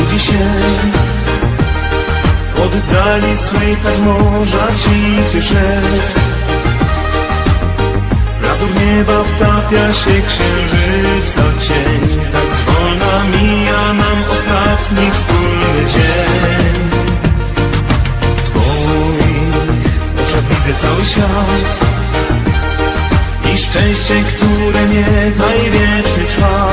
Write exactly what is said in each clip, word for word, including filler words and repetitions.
budzi się. W oddali słychać morza cichy szept. Lazur nieba wtapia się księżyca cień. Tak zwolna mija nam ostatni wspólny dzień. W twoich oczach widzę cały świat i szczęście, które niechaj wiecznie trwa.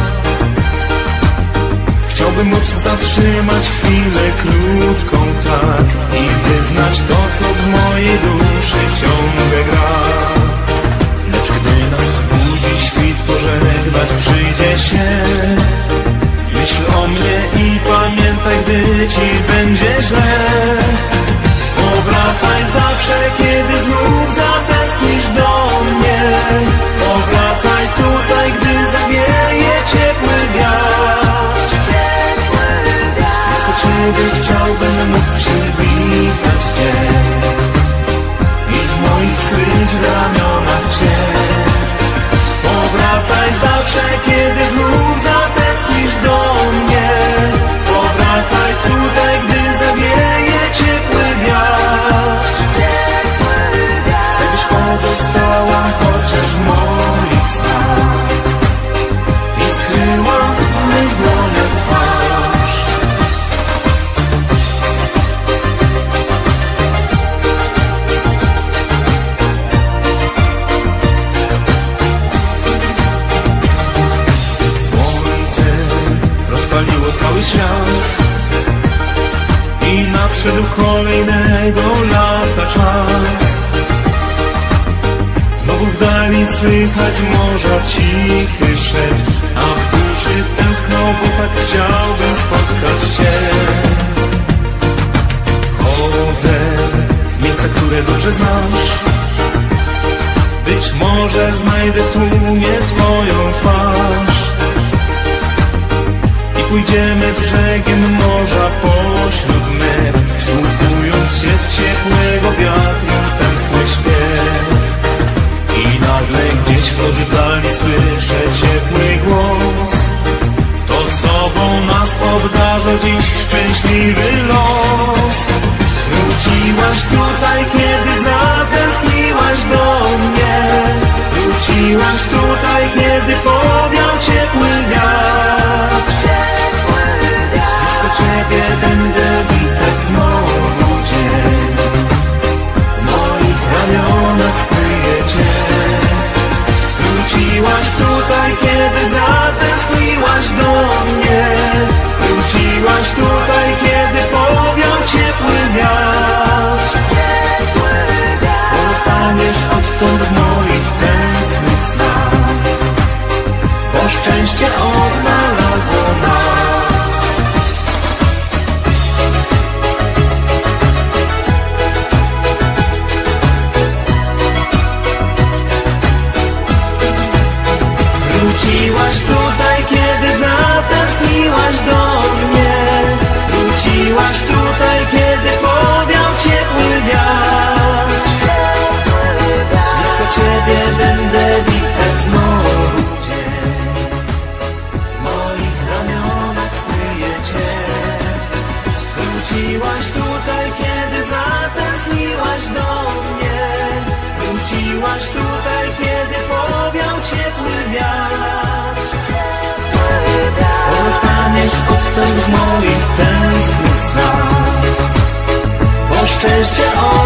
Chciałbym móc zatrzymać chwilę krótką tak i wyznać to, co w mojej duszy ciągle gra. Lecz gdy nas wzbudzi świt, pożegnać przyjdzie się. Myśl o mnie i pamiętaj, gdy ci będzie źle. Powracaj zawsze, kiedy znów zatęsknisz do mnie. Powracaj tutaj, gdy zawieje ciepły wiatr. Blisko ciebie chciałbym móc przywitać cię i w moich skryć ramionach cię. Powracaj zawsze, kiedy znów zatęsknisz do mnie. Powracaj tutaj, gdy zawieje ciepły wiatr. Chcę, byś pozostała chociaż w moich snach i skryła w mych dłoniach twarz. Słońce rozpaliło cały świat i nadszedł kolejnego lata czas. Znowu w dali słychać morza cichy szept, a w duszy tęskno, bo tak chciałbym spotkać cię. Chodzę w miejsca, które dobrze znasz. Być może znajdę w tłumie twoją twarz i pójdziemy brzegiem morza pośród mew, wsłuchując się w ciepłego wiatru tęskny śpiew. I nagle gdzieś w oddali słyszę ciepły głos. To sobą nas obdarza dziś szczęśliwy los. Wróciłaś tutaj, kiedy zatęskniłaś do mnie. Wróciłaś tutaj, kiedy powiał ciepły wiatr. Blisko ciebie będę witać znowu dzień. W moich ramionach skryję cię. Wróciłaś tutaj, kiedy zatęskniłaś do mnie. Wróciłaś tutaj, kiedy powiał ciepły wiatr. Pozostaniesz odtąd w moich tęsknych snach, bo szczęście odnalazło nas. Wróciłaś tutaj, kiedy zatęskniłaś do mnie. Wróciłaś tutaj, kiedy powiał ciepły wiatr. Blisko ciebie będę witać znowu dzień. W moich ramionach skryję cię. Wróciłaś tutaj, kiedy zatęskniłaś do mnie. Wróciłaś tutaj, kiedy powiał ciepły wiatr. Pozostaniesz odtąd w moich tęsknych snach, bo szczęście